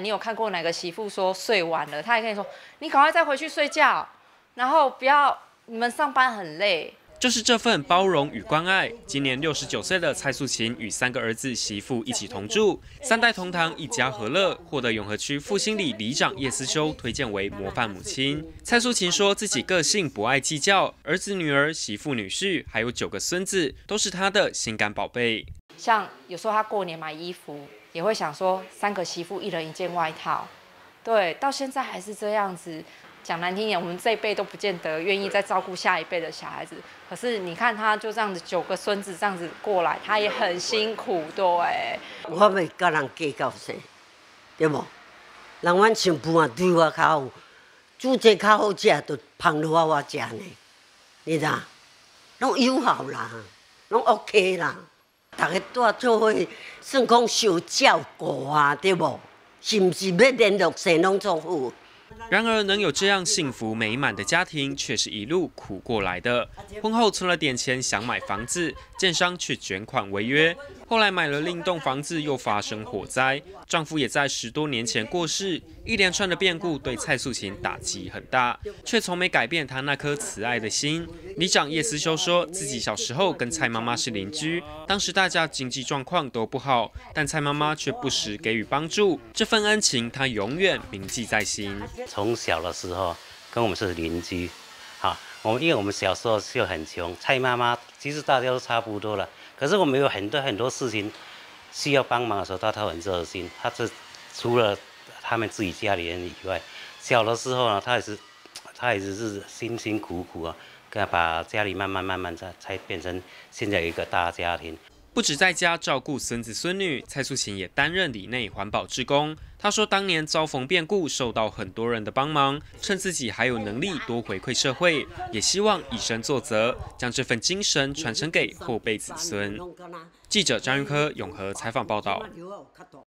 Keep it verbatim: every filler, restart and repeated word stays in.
你有看过哪个媳妇说睡晚了，她也跟你说，你赶快再回去睡觉，然后不要你们上班很累。 就是这份包容与关爱。今年六十九岁的蔡素琴与三个儿子媳妇一起同住，三代同堂，一家和乐，获得永和区复兴里里长叶思修推荐为模范母亲。蔡素琴说自己个性不爱计较，儿子、女儿、媳妇、女婿，还有九个孙子，都是她的心肝宝贝。 像有时候她过年买衣服，也会想说三个媳妇一人一件外套，对，到现在还是这样子。 讲难听点，我们这一辈都不见得愿意再照顾下一辈的小孩子。可是你看他就这样子，九个孙子这样子过来，他也很辛苦，对。 我袂甲人计较啥，对无？人阮上饭啊对我较好，煮这较好食，就捧落我食呢。你知？拢友好啦，拢 OK 啦。大家住做伙，算讲受照顾啊，对无？是毋是要联络谁拢做好？ 然而，能有这样幸福美满的家庭，却是一路苦过来的。婚后存了点钱，想买房子，建商却卷款违约。后来买了另一栋房子，又发生火灾，丈夫也在十多年前过世。一连串的变故对蔡素琴打击很大，却从没改变她那颗慈爱的心。里长叶思修说，自己小时候跟蔡妈妈是邻居，当时大家经济状况都不好，但蔡妈妈却不时给予帮助，这份恩情她永远铭记在心。 从小的时候跟我们是邻居，好，我们因为我们小时候就很穷，蔡妈妈其实大家都差不多了，可是我们有很多很多事情需要帮忙的时候，她都很热心。她是除了他们自己家里人以外，小的时候呢，她也是她也是辛辛苦苦啊，跟把家里慢慢慢慢才才变成现在有一个大家庭。 不止在家照顾孙子孙女，蔡素琴也担任里内环保志工。她说，当年遭逢变故，受到很多人的帮忙，趁自己还有能力多回馈社会，也希望以身作则，将这份精神传承给后辈子孙。记者张玉科永和采访报道。